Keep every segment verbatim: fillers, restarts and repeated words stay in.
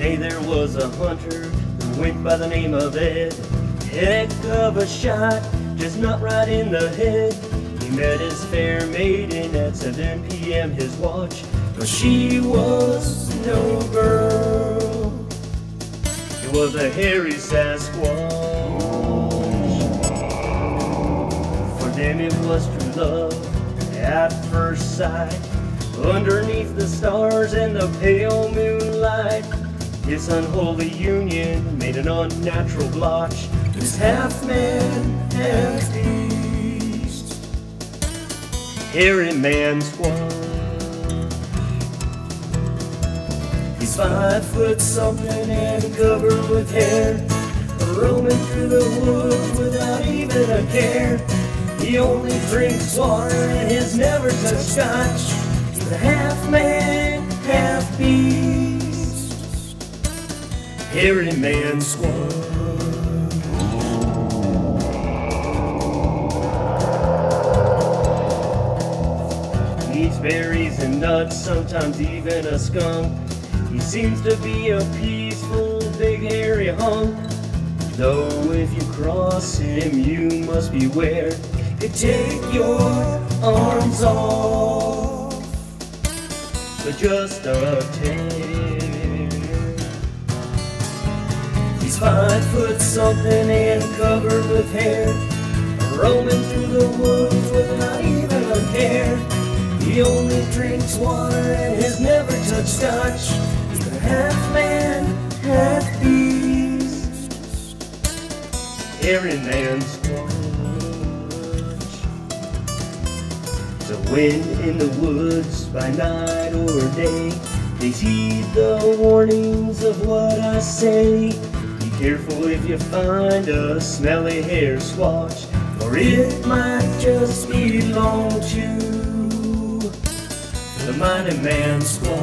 day there was a hunter who went by the name of Ed. Heck of a shot, just not right in the head. He met his fair maiden at seven p m his watch, but she was no girl. It was a hairy Sasquatch. For them it was true love at first sight. Underneath the stars and the pale moonlight, this unholy union made an unnatural blotch. This half man, half beast, hairy Mansquatch. He's five foot something and covered with hair, roaming through the woods without even a care. He only drinks water and has never touched scotch. The half man, half beast, hairy Mansquatch. Eats berries and nuts, sometimes even a skunk. He seems to be a peaceful, big hairy hunk. Though if you cross him, you must beware. He'd take your arms off for just a tear. He's five foot something and covered with hair, roaming through the woods without even a care. He only drinks water and has never touched scotch. He's the half man, half beast, hairy Mansquatch. The wind in the woods by night or day, they heed the warnings of what I say. Be careful if you find a smelly hair swatch, or it might just belong to the mighty Mansquatch.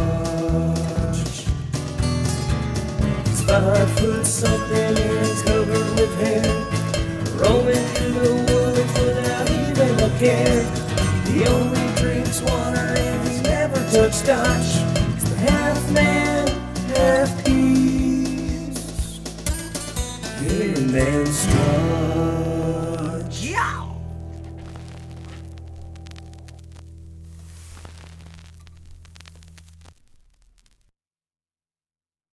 He's five foot something and covered with hair, roaming through the woods without even a care. He only drinks water and he's never touched scotch. He's the half man, half beast, hairy Mansquatch.